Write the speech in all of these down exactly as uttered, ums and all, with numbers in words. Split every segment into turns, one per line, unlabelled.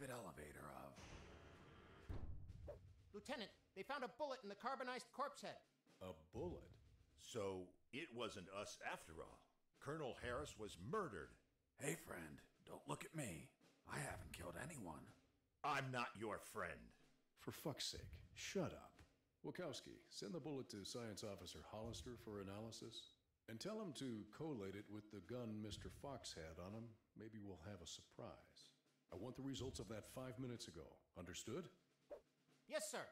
private elevator of.
Lieutenant, they found a bullet in the carbonized corpse head.
A bullet?
So it wasn't us after all. Colonel Harris was murdered.
Hey, friend, don't look at me. I haven't killed anyone.
I'm not your friend.
For fuck's sake, shut up. Wachowski, send the bullet to Science Officer Hollister for analysis. And tell him to collate it with the gun Mister Fox had on him. Maybe we'll have a surprise. I want the results of that five minutes ago. Understood?
Yes, sir.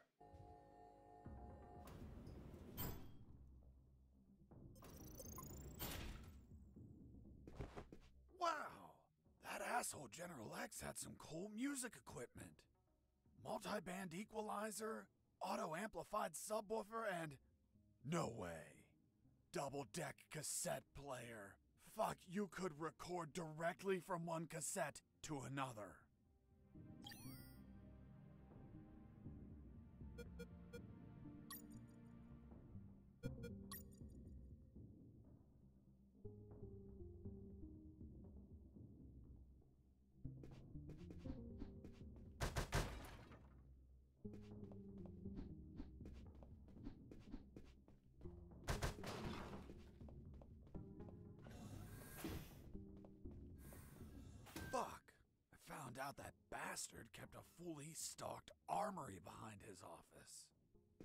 Wow! That asshole General X had some cool music equipment. Multi-band equalizer, auto-amplified subwoofer, and... no way. Double-deck cassette player. Fuck, you could record directly from one cassette to another. Fuck! I found out that bastard kept a fully stocked armory behind his office.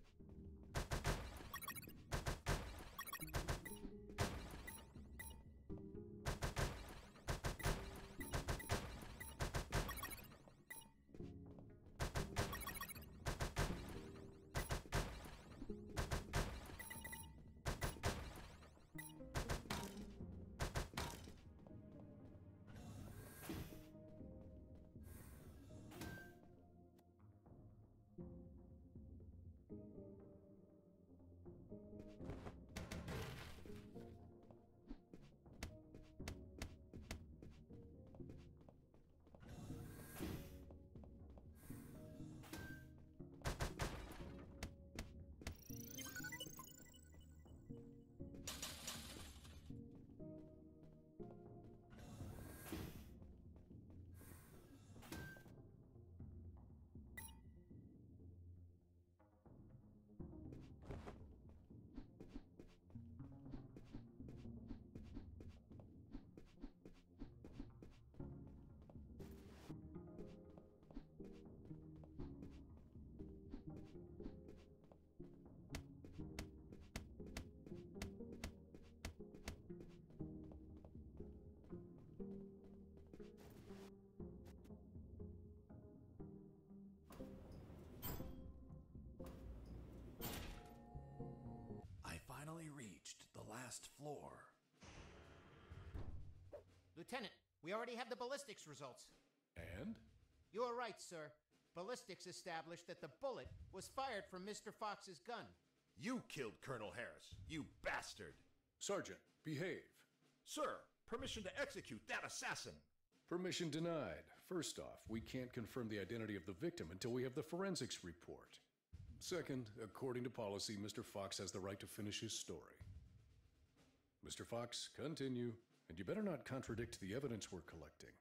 I finally reached the last floor.
Lieutenant, we already have the ballistics results.
And?
You are right, sir. Ballistics established that the bullet was fired from Mister Fox's gun.
You killed Colonel Harris, you bastard!
Sergeant, behave.
Sir, permission to execute that assassin!
Permission denied. First off, we can't confirm the identity of the victim until we have the forensics report. Second, according to policy, Mister Fox has the right to finish his story. Mister Fox, continue. And you better not contradict the evidence we're collecting.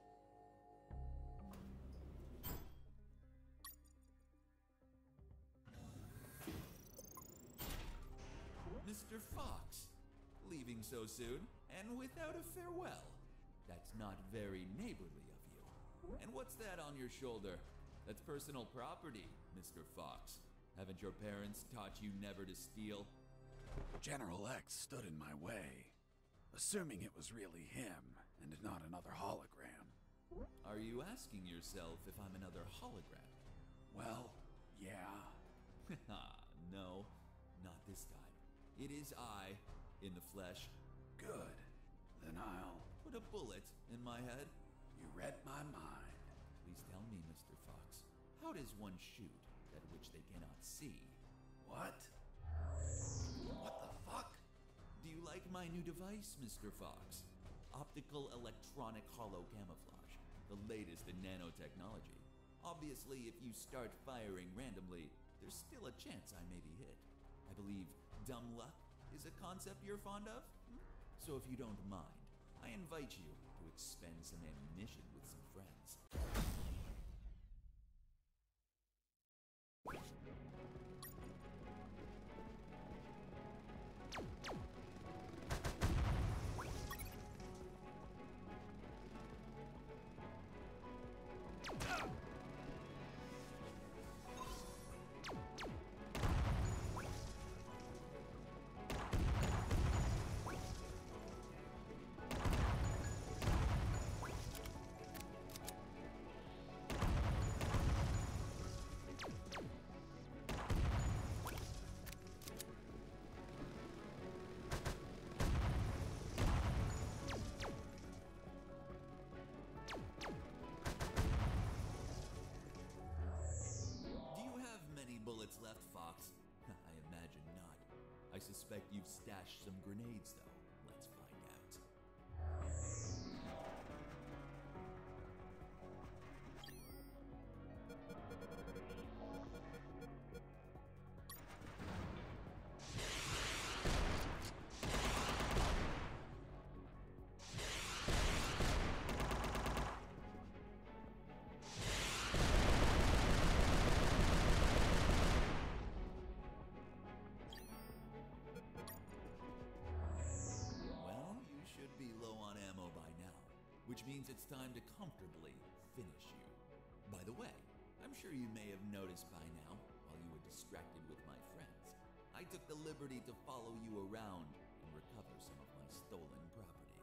Mister Fox, leaving so soon and without a farewell. That's not very neighborly of you. And what's that on your shoulder? That's personal property, Mister Fox. Haven't your parents taught you never to steal?
General X stood in my way, assuming it was really him and not another hologram.
Are you asking yourself if I'm another hologram?
Well, yeah.
Haha, no, not this time. It is I, in the flesh.
Good. Then I'll...
Put a bullet in my head?
You read my mind.
Please tell me, Mister Fox, how does one shoot that which they cannot see?
What? What the fuck?
Do you like my new device, Mister Fox? Optical electronic hollow camouflage, the latest in nanotechnology. Obviously, if you start firing randomly, there's still a chance I may be hit. I believe dumb luck is a concept you're fond of? So if you don't mind, I invite you to expend some ammunition with some friends. bullets left, Fox? I imagine not. I suspect you've stashed some grenades, though. Let's find out. Well, you should be low on ammo by now, which means it's time to comfortably finish you. By the way, I'm sure you may have noticed by now, while you were distracted with my friends, I took the liberty to follow you around and recover some of my stolen property.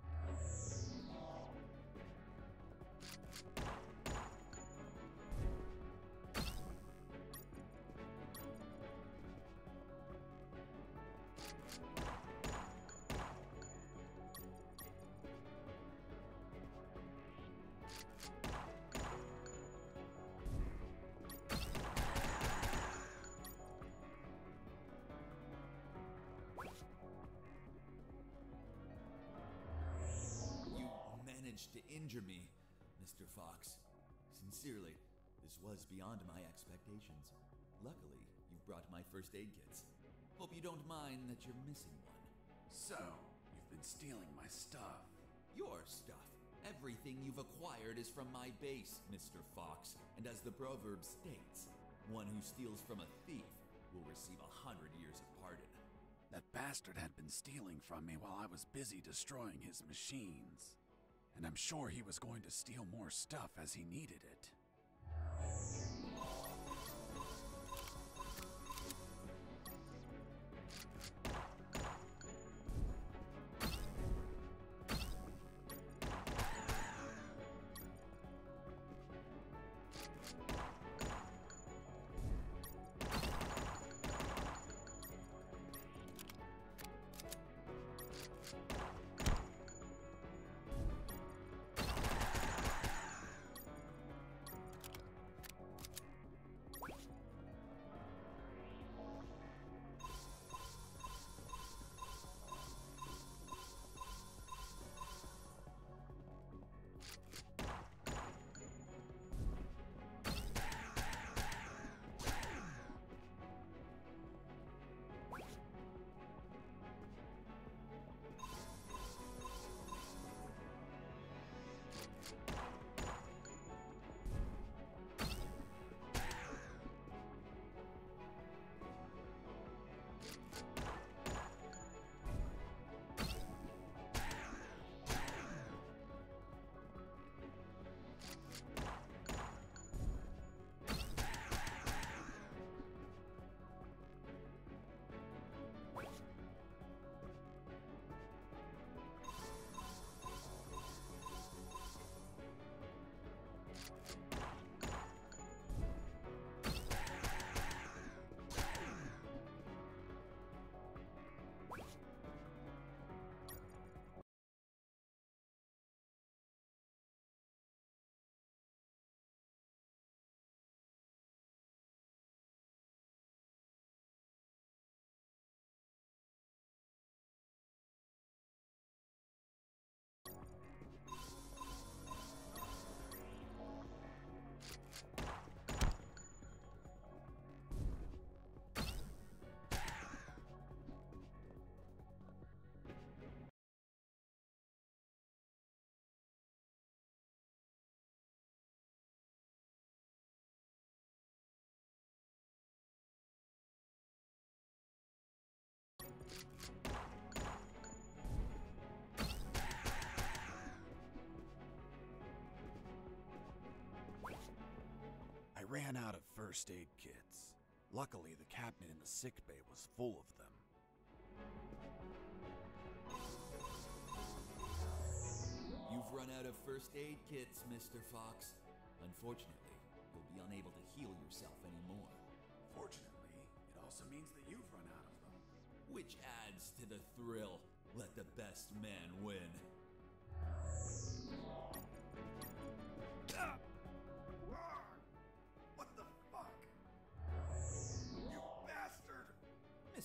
You managed to injure me, Mister Fox. Sincerely, this was beyond my expectations. Luckily, you've brought my first aid kits. Hope you don't mind that you're missing one.
So, you've been stealing my stuff.
Your stuff. Everything you've acquired is from my base, Mister Fox. And as the proverb states, one who steals from a thief will receive a hundred years of pardon.
That bastard had been stealing from me while I was busy destroying his machines. And I'm sure he was going to steal more stuff as he needed it. I ran out of first aid kits. Luckily, the cabinet in the sick bay was full of them.
You've run out of first aid kits, Mister Fox. Unfortunately, you'll be unable to heal yourself anymore.
Fortunately, it also means that you've run out of them.
Which adds to the thrill. Let the best man win.
Ah! Ah! What the fuck?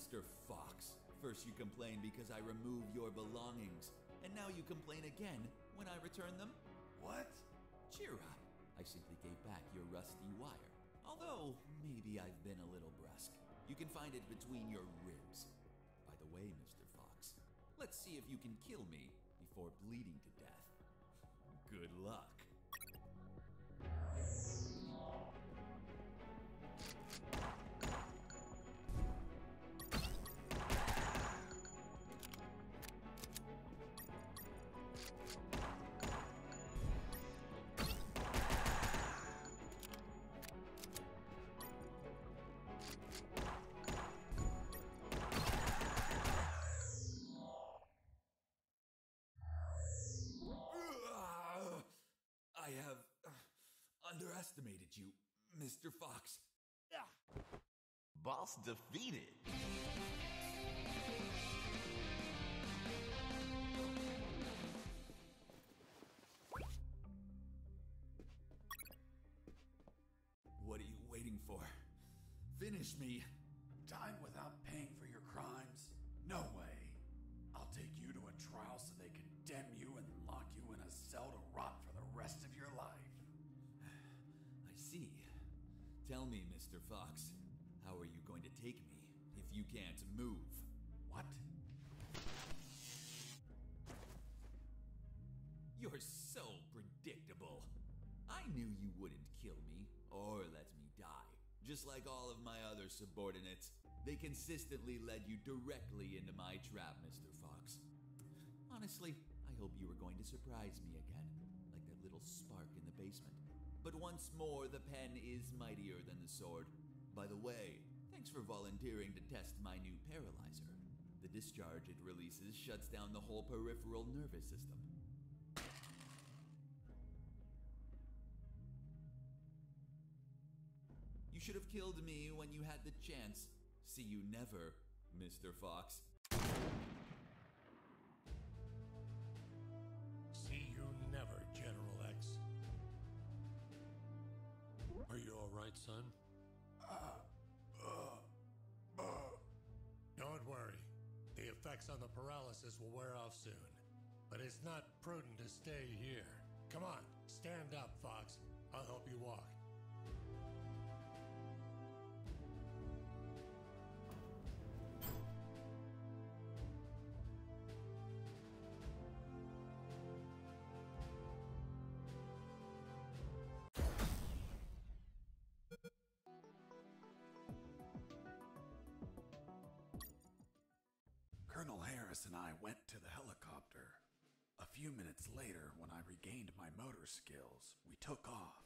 Mister Fox. First you complain because I remove your belongings, and now you complain again when I return them?
What?
Cheer up. I simply gave back your rusty wire. Although, maybe I've been a little brusque. You can find it between your ribs. By the way, Mister Fox, let's see if you can kill me before bleeding to death. Good luck. I have uh, underestimated you, Mister Fox.
Boss defeated.
What are you waiting for? Finish me.
Time without paying for your crimes? No way. I'll take you to a trial so they condemn you and lock you in a cell to rot for the rest of your life.
I see. Tell me, Mister Fox, how are you going to take me if you can't move?
What?
You're so predictable. I knew you wouldn't kill me or let me die. Just like all of my other subordinates, they consistently led you directly into my trap, Mister Fox. Honestly, I hope you were going to surprise me again, like that little spark in the basement. But once more, the pen is mightier than the sword. By the way, thanks for volunteering to test my new paralyzer. The discharge it releases shuts down the whole peripheral nervous system. You should have killed me when you had the chance. See you never, Mister Fox.
See you never, General X. Are you all right, son? Don't worry. The effects on the paralysis will wear off soon. But it's not prudent to stay here. Come on, stand up, Fox. I'll help you walk.
Colonel Harris and I went to the helicopter. A few minutes later, when I regained my motor skills, we took off.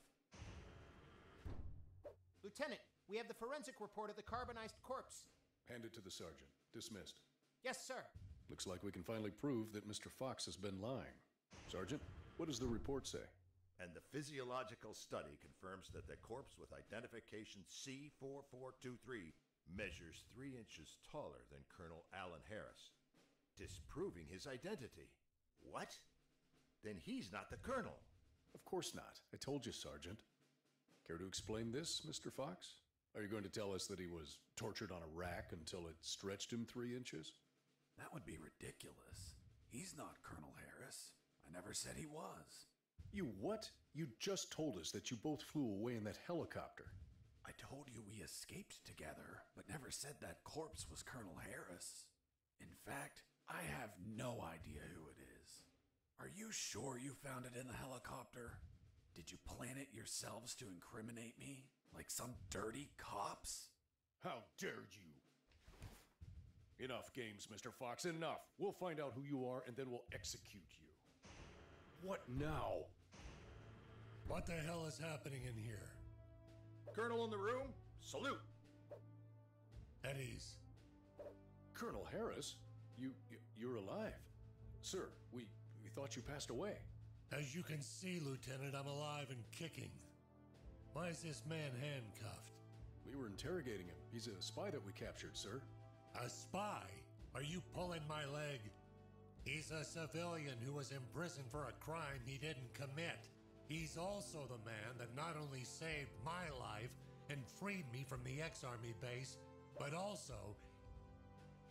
Lieutenant, we have the forensic report of the carbonized corpse.
Hand it to the sergeant. Dismissed.
Yes, sir.
Looks like we can finally prove that Mister Fox has been lying. Sergeant, what does the report say?
And the physiological study confirms that the corpse with identification C four four two three measures three inches taller than Colonel Alan Harris, disproving his identity. What? Then he's not the colonel.
Of course not. I told you, Sergeant. Care to explain this, Mister Fox? Are you going to tell us that he was tortured on a rack until it stretched him three inches?
That would be ridiculous. He's not Colonel Harris. I never said he was.
You what? You just told us that you both flew away in that helicopter.
I told you we escaped together, but never said that corpse was Colonel Harris. In fact, I have no idea who it is. Are you sure you found it in the helicopter? Did you plan it yourselves to incriminate me, like some dirty cops?
How dare you! Enough games, Mister Fox, enough. We'll find out who you are, and then we'll execute you. What now?
What the hell is happening in here?
Colonel in the room, salute.
At ease.
Colonel Harris? You, you you're alive. Sir, we, we thought you passed away.
As you can see, Lieutenant, I'm alive and kicking. Why is this man handcuffed?
We were interrogating him. He's a spy that we captured, sir.
A spy? Are you pulling my leg? He's a civilian who was imprisoned for a crime he didn't commit. He's also the man that not only saved my life and freed me from the X-Army base, but also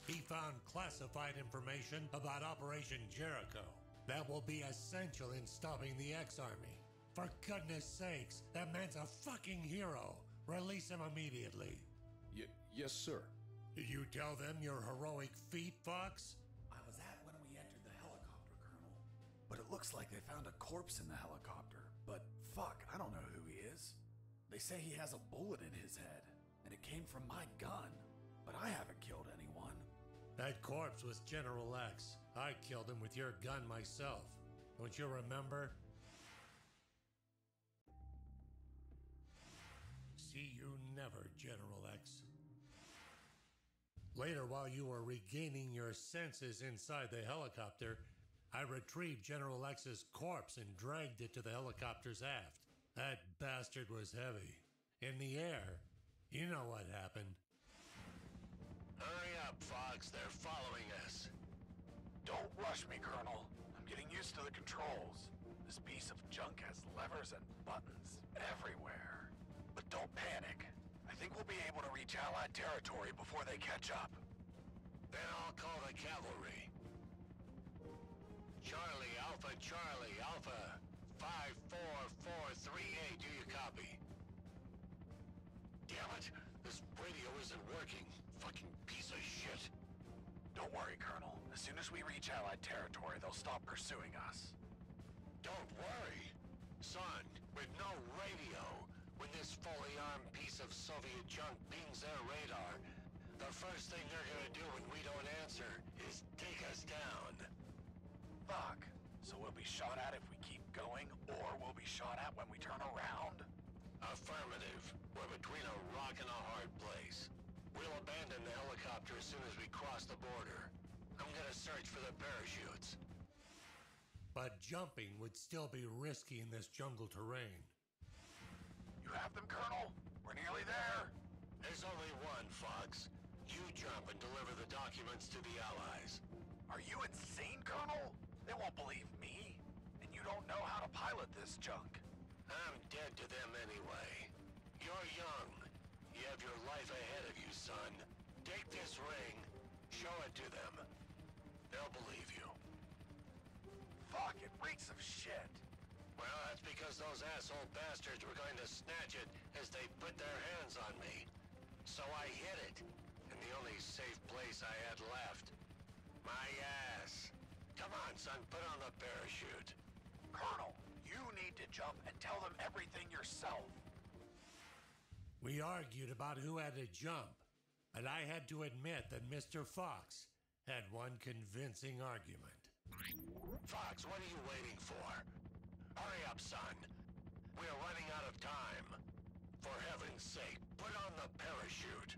He found classified information about Operation Jericho that will be essential in stopping the X-Army. For goodness sakes, that man's a fucking hero. Release him immediately.
Y- yes, sir.
Did you tell them your heroic feat, Fox?
I was at when we entered the helicopter, Colonel. But it looks like they found a corpse in the helicopter. But fuck, I don't know who he is. They say he has a bullet in his head, and it came from my gun. But I haven't killed anyone.
That corpse was General X. I killed him with your gun myself. Don't you remember? See you never, General X. Later, while you were regaining your senses inside the helicopter, I retrieved General X's corpse and dragged it to the helicopter's aft. That bastard was heavy. In the air, you know what happened.
Hurry up, Fox. They're following us.
Don't rush me, Colonel. I'm getting used to the controls. This piece of junk has levers and buttons everywhere. But don't panic. I think we'll be able to reach Allied territory before they catch up.
Then I'll call the cavalry. Charlie, Alpha, Charlie, Alpha. five four four three eight, do you copy? Damn it, this radio isn't working. Fucking piece of shit.
Don't worry, Colonel. As soon as we reach Allied territory, they'll stop pursuing us.
Don't worry. Son, with no radio, when this fully armed piece of Soviet junk pings their radar, the first thing they're gonna do when we don't answer is take us down.
Fuck. So we'll be shot at if we keep going, or we'll be shot at when we turn around?
Affirmative. We're between a rock and a hard place. We'll abandon the helicopter as soon as we cross the border. I'm gonna search for the parachutes.
But jumping would still be risky in this jungle terrain.
You have them, Colonel? We're nearly there.
There's only one, Fox. You jump and deliver the documents to the Allies.
Are you insane, Colonel? They won't believe me. And you don't know how to pilot this junk.
I'm dead to them anyway. You're young. You have your life ahead of you, son. Take this ring, show it to them. They'll believe you.
Fuck, it reeks of shit.
Well, that's because those asshole bastards were going to snatch it as they put their hands on me. So I hid it, in the only safe place I had left. My ass. Come on, son, put on the parachute.
Colonel, you need to jump and tell them everything yourself.
We argued about who had to jump, and I had to admit that Mister Fox had one convincing argument.
Fox, what are you waiting for? Hurry up, son. We're running out of time. For heaven's sake, put on the parachute.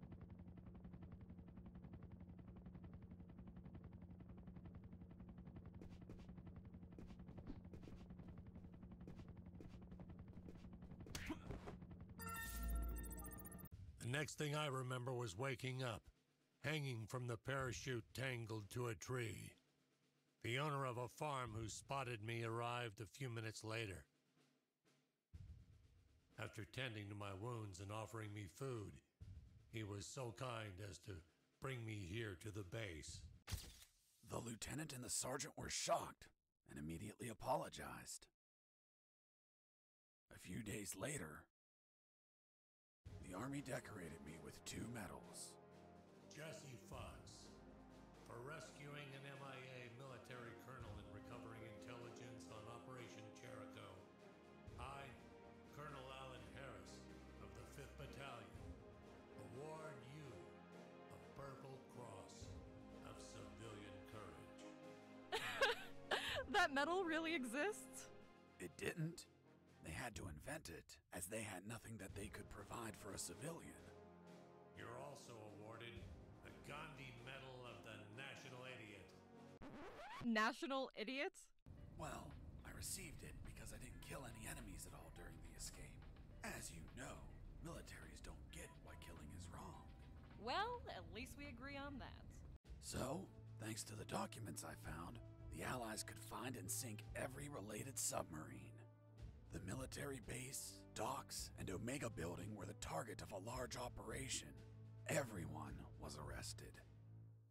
The next thing I remember was waking up, hanging from the parachute tangled to a tree. The owner of a farm who spotted me arrived a few minutes later. After tending to my wounds and offering me food, he was so kind as to bring me here to the base.
The lieutenant and the sergeant were shocked and immediately apologized. A few days later, the Army decorated me with two medals.
Jesse Fox, for rescuing an M I A military colonel and recovering intelligence on Operation Jericho. I, Colonel Alan Harris of the fifth Battalion, award you a Purple Cross of Civilian Courage.
That medal really exists?
It didn't. They had to invent it, as they had nothing that they could provide for a civilian.
You're also awarded the Gandhi Medal of the National Idiot.
National Idiot?
Well, I received it because I didn't kill any enemies at all during the escape. As you know, militaries don't get why killing is wrong.
Well, at least we agree on that.
So, thanks to the documents I found, the Allies could find and sink every related submarine. The military base, docks, and Omega building were the target of a large operation. Everyone was arrested.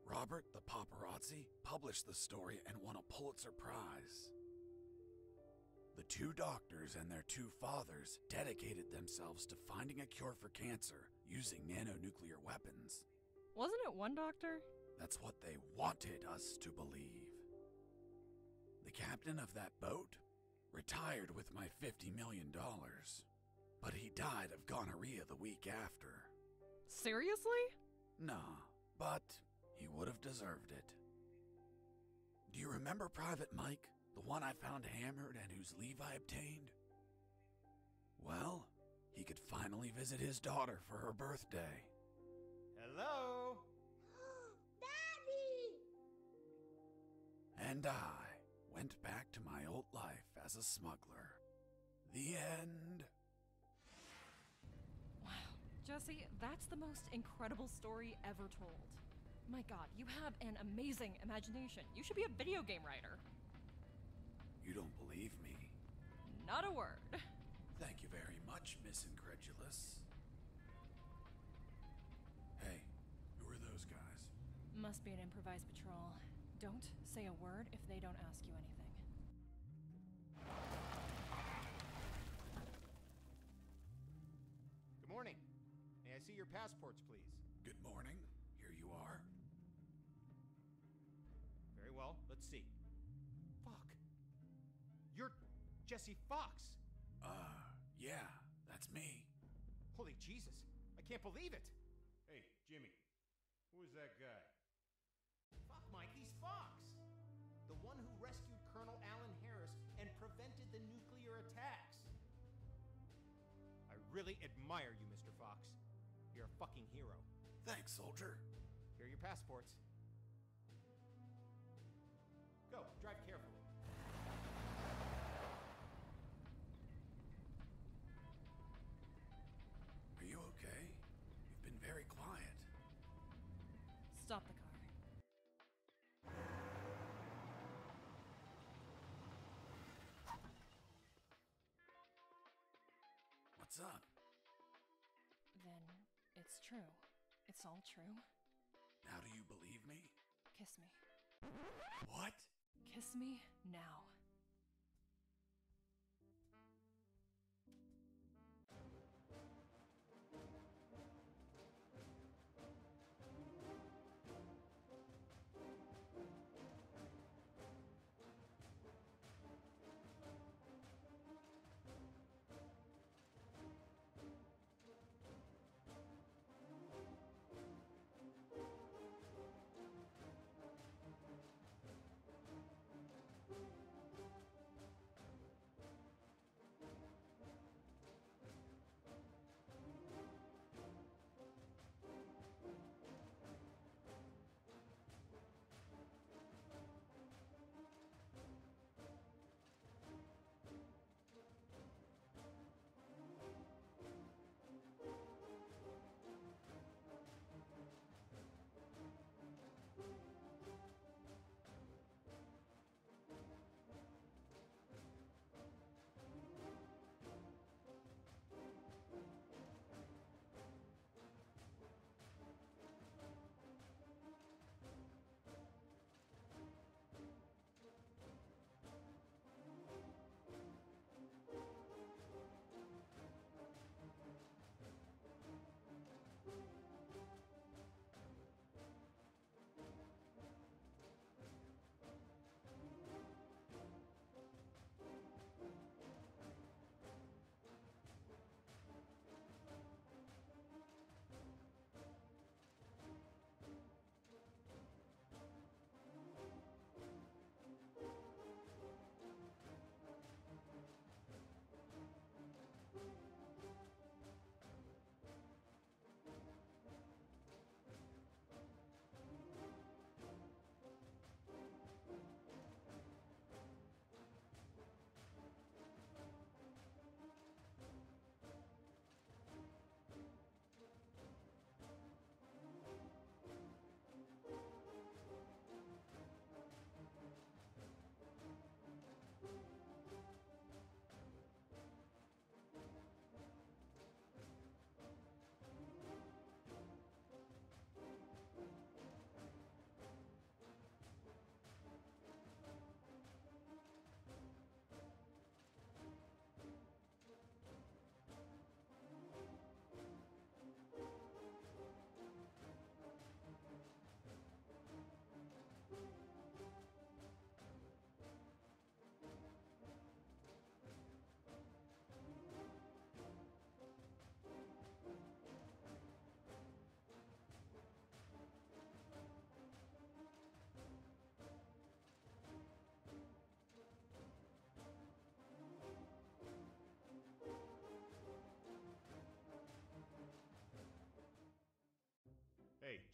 Robert the paparazzi published the story and won a Pulitzer Prize. The two doctors and their two fathers dedicated themselves to finding a cure for cancer using nanonuclear weapons.
Wasn't it one doctor?
That's what they wanted us to believe. The captain of that boat retired with my fifty million dollars, but he died of gonorrhea the week after.
Seriously?
Nah, but he would have deserved it. Do you remember Private Mike, the one I found hammered and whose leave I obtained? Well, he could finally visit his daughter for her birthday.
Hello?
Daddy!
And I went back to my old life as a smuggler. The end.
Wow. Jesse, that's the most incredible story ever told. My god, you have an amazing imagination. You should be a video game writer.
You don't believe me?
Not a word.
Thank you very much, Miss Incredulous. Hey, who are those guys?
Must be an improvised patrol. Don't say a word if they don't ask you anything.
Good morning. May I see your passports, please?
Good morning. Here you are.
Very well. Let's see. Fuck. You're Jesse Fox.
Uh, yeah, that's me.
Holy Jesus. I can't believe it.
Hey, Jimmy. Who is that guy?
Fuck, Mike, he's Fox. The one who rescued Colonel Alan Harris and prevented the nuclear attacks. I really admire you, Mister Fox. You're a fucking hero.
Thanks, soldier.
Here are your passports. Go, drive carefully.
Are you okay? You've been very quiet.
Stop the car.
What's up?
Then it's true. It's all true.
Now do you believe me?
Kiss me.
What?
Kiss me now.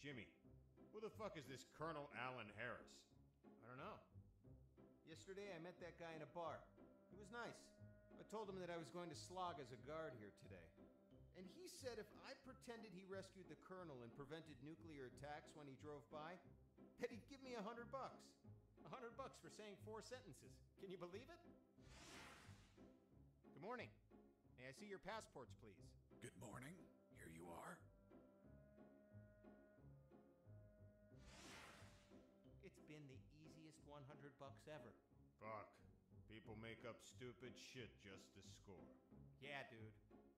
Jimmy, who the fuck is this Colonel Alan Harris?
I don't know. Yesterday I met that guy in a bar. He was nice. I told him that I was going to slog as a guard here today. And he said if I pretended he rescued the colonel and prevented nuclear attacks when he drove by, that he'd give me a hundred bucks. A hundred bucks for saying four sentences. Can you believe it? Good morning. May I see your passports, please?
Good morning. Here you are.
It's been the easiest one hundred bucks ever.
Fuck. People make up stupid shit just to score.
Yeah, dude.